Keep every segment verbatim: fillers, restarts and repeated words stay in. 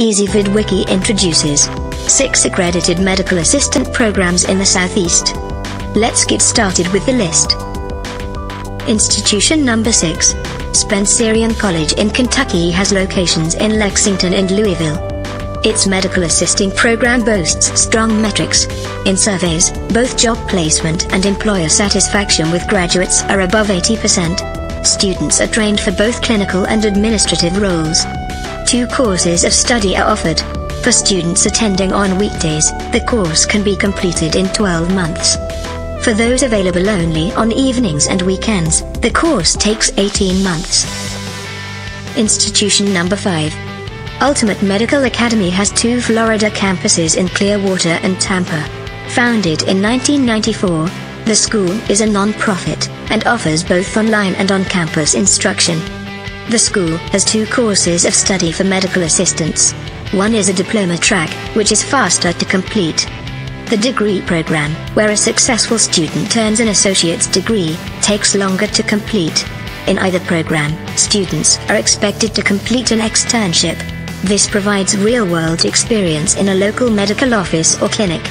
EasyVidWiki introduces six accredited medical assistant programs in the Southeast. Let's get started with the list. Institution number six. Spencerian College in Kentucky has locations in Lexington and Louisville. Its medical assisting program boasts strong metrics. In surveys, both job placement and employer satisfaction with graduates are above eighty percent. Students are trained for both clinical and administrative roles. Two courses of study are offered. For students attending on weekdays, the course can be completed in twelve months. For those available only on evenings and weekends, the course takes eighteen months. Institution number five. Ultimate Medical Academy has two Florida campuses in Clearwater and Tampa. Founded in nineteen ninety-four, the school is a non-profit and offers both online and on-campus instruction. The school has two courses of study for medical assistants. One is a diploma track, which is faster to complete. The degree program, where a successful student earns an associate's degree, takes longer to complete. In either program, students are expected to complete an externship. This provides real-world experience in a local medical office or clinic.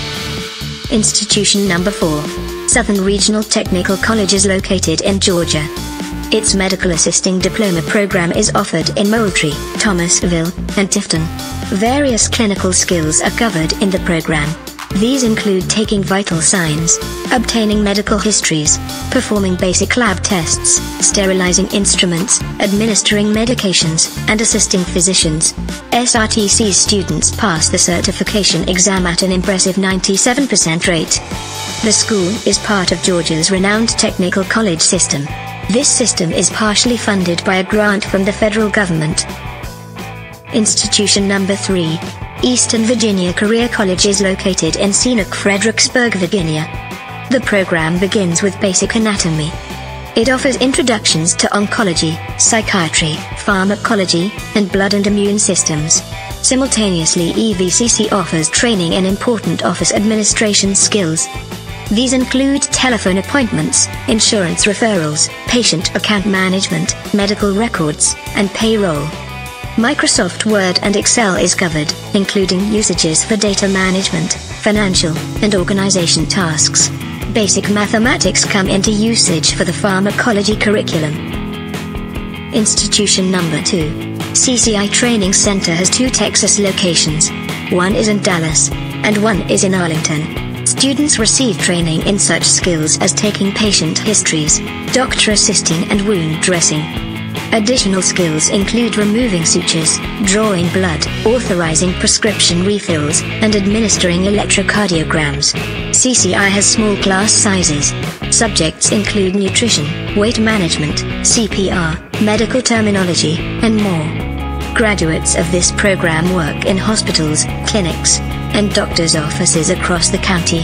Institution number four. Southern Regional Technical College is located in Georgia. Its medical assisting diploma program is offered in Moultrie, Thomasville, and Tifton. Various clinical skills are covered in the program. These include taking vital signs, obtaining medical histories, performing basic lab tests, sterilizing instruments, administering medications, and assisting physicians. S R T C students pass the certification exam at an impressive ninety-seven percent rate. The school is part of Georgia's renowned technical college system. This system is partially funded by a grant from the federal government. Institution number three. Eastern Virginia Career College is located in scenic Fredericksburg, Virginia. The program begins with basic anatomy. It offers introductions to oncology, psychiatry, pharmacology, and blood and immune systems. Simultaneously, E V C C offers training in important office administration skills. These include telephone appointments, insurance referrals, patient account management, medical records, and payroll. Microsoft Word and Excel is covered, including usages for data management, financial, and organization tasks. Basic mathematics come into usage for the pharmacology curriculum. Institution number two. C C I Training Center has two Texas locations. One is in Dallas, and one is in Arlington. Students receive training in such skills as taking patient histories, doctor assisting, and wound dressing. Additional skills include removing sutures, drawing blood, authorizing prescription refills, and administering electrocardiograms. C C I has small class sizes. Subjects include nutrition, weight management, C P R, medical terminology, and more. Graduates of this program work in hospitals, clinics, and doctors' offices across the county.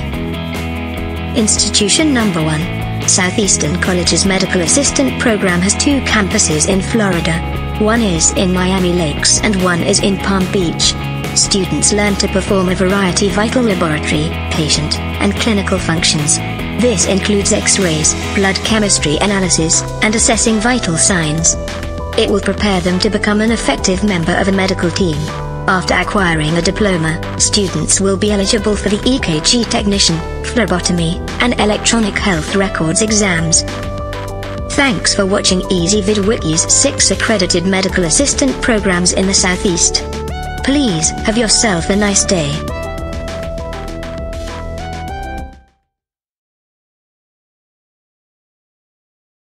Institution number one. Southeastern College's Medical Assistant Program has two campuses in Florida. One is in Miami Lakes and one is in Palm Beach. Students learn to perform a variety of vital laboratory, patient, and clinical functions. This includes X-rays, blood chemistry analysis, and assessing vital signs. It will prepare them to become an effective member of a medical team. After acquiring a diploma, students will be eligible for the E K G technician, phlebotomy, and electronic health records exams. Thanks for watching EasyVidWiki's six accredited medical assistant programs in the Southeast. Please have yourself a nice day.